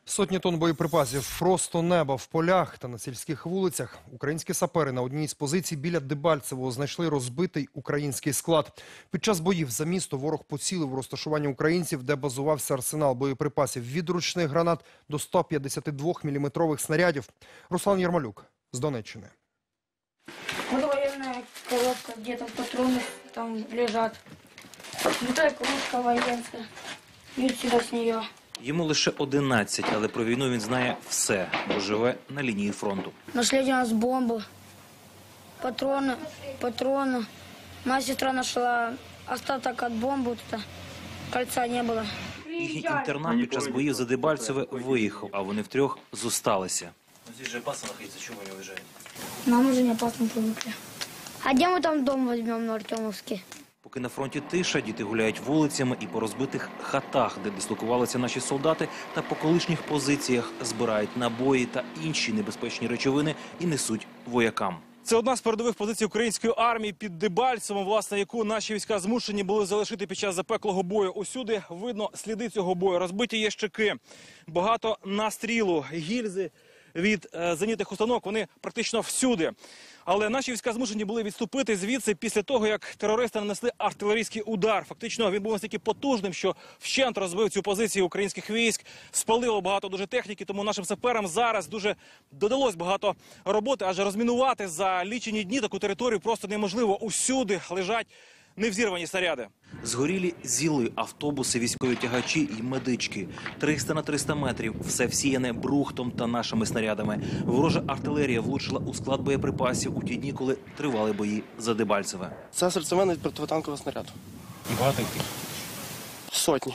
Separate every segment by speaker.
Speaker 1: Сотні тонн боєприпасів просто неба в полях та на сільських вулицях. Українські сапери на одній з позицій біля Дебальцевого знайшли розбитий український склад. Під час боїв за місто ворог поцілив у розташування українців, де базувався арсенал боєприпасів від ручних гранат до 152-мм снарядів. Руслан Ярмолюк з Донеччини.
Speaker 2: Вот военная коробка, где-то патроны там лежат. Другая коробка военская. И сюда с нее.
Speaker 3: Йому лише 11, але про війну він знає все, бо живе на лінії фронту.
Speaker 2: Нашли у нас бомбу, патроны. Моя сестра нашла остаток от бомбы, кольца не было.
Speaker 3: Їхній інтернат під час боїв за Дебальцеве виїхав, а вони втрьох зосталися.
Speaker 4: Здесь же опасно находиться, чего вы не уезжаете?
Speaker 2: Нам уже не опасно привыкли. А где мы там дом возьмем на Артемовске?
Speaker 3: Поки на фронті тиша, діти гуляють вулицями і по розбитих хатах, де дислокувалися наші солдати, та по колишніх позиціях збирають набої та інші небезпечні речовини і несуть воякам.
Speaker 5: Це одна з передових позицій української армії під Дебальцевом, власне, яку наші війська змушені були залишити під час запеклого бою. Усюди видно сліди цього бою. Розбиті ящики, багато настрілу, гільзи від зенітних установок, вони практично всюди. Але наші війська змушені були відступити звідси після того, як терористи нанесли артилерійський удар. Фактично, він був настільки потужним, що вщент розбив цю позицію українських військ, спалило багато дуже техніки, тому нашим саперам зараз дуже додалось багато роботи, адже розмінувати за лічені дні таку територію просто неможливо. Усюди лежать невзірвані снаряди.
Speaker 3: Згорілі зіли, автобуси, військові тягачі і медички. 300 на 300 метрів, все всіяне брухтом та нашими снарядами. Ворожа артилерія влучила у склад боєприпасів у ті дні, коли тривали бої за Дебальцеве.
Speaker 6: Це серцевинний противотанковий снаряд.
Speaker 4: Багато їх?
Speaker 6: Сотні.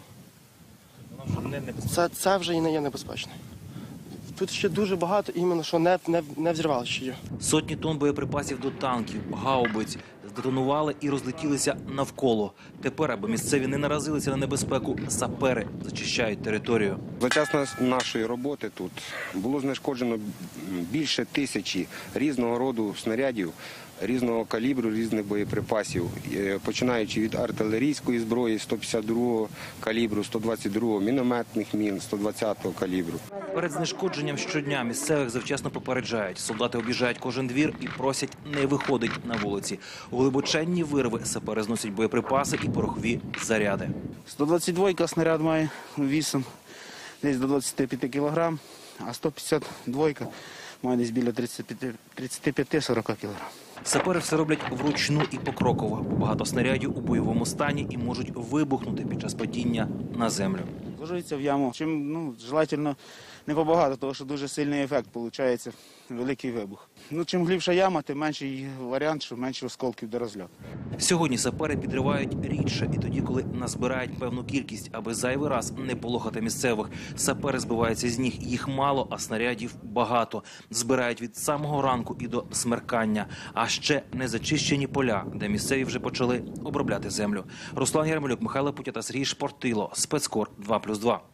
Speaker 6: Це вже і не є небезпечний. Тут ще дуже багато, іменно, що не взірвали ще є.
Speaker 3: Сотні тонн боєприпасів до танків, гаубиць здетонували і розлетілися навколо. Тепер, аби місцеві не наразилися на небезпеку, сапери зачищають територію.
Speaker 7: За час нашої роботи тут було знешкоджено більше 1000 різного роду снарядів, різного калібру, різних боєприпасів, починаючи від артилерійської зброї 152-го калібру, 122-го мінометних мін, 120-го калібру.
Speaker 3: Перед знешкодженням щодня місцевих завчасно попереджають. Солдати об'їжджають кожен двір і просять не виходити на вулиці. У глибоченні вирви сапери зносять боєприпаси і порохові заряди.
Speaker 8: 122-ка снаряд має вісом десь до 25 кг, а 152-ка має десь біля 35-40 кг.
Speaker 3: Сапери все роблять вручну і покроково, бо багато снарядів у бойовому стані і можуть вибухнути під час падіння на землю.
Speaker 8: Зложується в яму. Чим, желательно не побагато, тому що дуже сильний ефект, виходить, великий вибух. Чим глибша яма, тим менший варіант, що менше осколків до розльоту.
Speaker 3: Сьогодні сапери підривають рідше і тоді, коли назбирають певну кількість, аби зайвий раз не полохати місцевих. Сапери збиваються з ніг, їх мало, а снарядів багато. Збирають від самого ранку і до смеркання. А ще незачищені поля, де місцеві вже почали обробляти землю. Руслан Ярмолюк, Михайло Путята, Сергій Шпортило, Спецкор 2+2.